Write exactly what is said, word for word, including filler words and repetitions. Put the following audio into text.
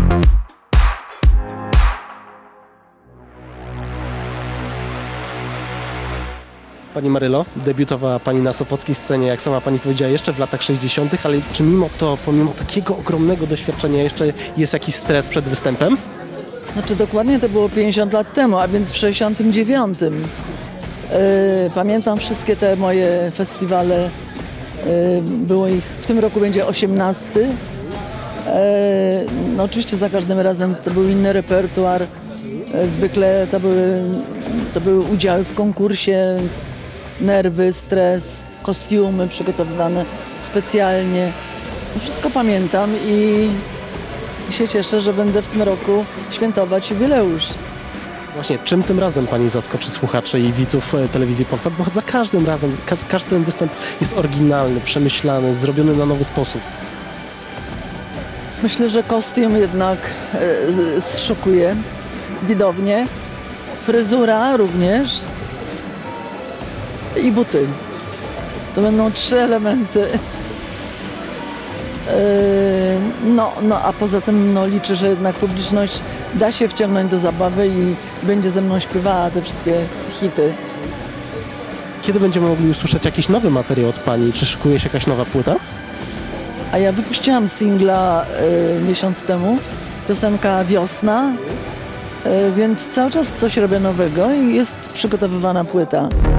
Pani Marylo, debiutowała Pani na sopockiej scenie, jak sama Pani powiedziała, jeszcze w latach sześćdziesiątych, ale czy mimo to, pomimo takiego ogromnego doświadczenia jeszcze jest jakiś stres przed występem? Znaczy dokładnie to było pięćdziesiąt lat temu, a więc w sześćdziesiątym dziewiątym. Yy, pamiętam wszystkie te moje festiwale, yy, było ich, w tym roku będzie osiemnasty. Yy, no oczywiście za każdym razem to był inny repertuar, yy, zwykle to były, to były udziały w konkursie, więc nerwy, stres, kostiumy przygotowywane specjalnie. To wszystko pamiętam i I się cieszę, że będę w tym roku świętować jubileusz. Właśnie, czym tym razem Pani zaskoczy słuchaczy i widzów telewizji Polsat? Bo za każdym razem, ka każdy ten występ jest oryginalny, przemyślany, zrobiony na nowy sposób. Myślę, że kostium jednak e, zszokuje widownię. Fryzura również. I buty. To będą trzy elementy. No, no a poza tym no, liczę, że jednak publiczność da się wciągnąć do zabawy i będzie ze mną śpiewała te wszystkie hity. Kiedy będziemy mogli usłyszeć jakiś nowy materiał od Pani? Czy szykuje się jakaś nowa płyta? A ja wypuściłam singla y, miesiąc temu, piosenka Wiosna, y, więc cały czas coś robię nowego i jest przygotowywana płyta.